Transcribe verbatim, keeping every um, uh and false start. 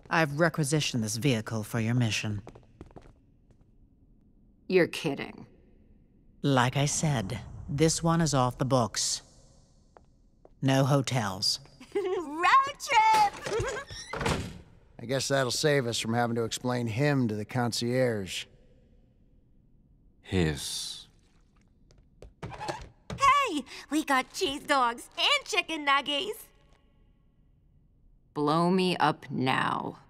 I've requisitioned this vehicle for your mission. You're kidding. Like I said, this one is off the books. No hotels. Road trip! I guess that'll save us from having to explain him to the concierge. His. Hey, we got cheese dogs and chicken nuggets. Blow me up now.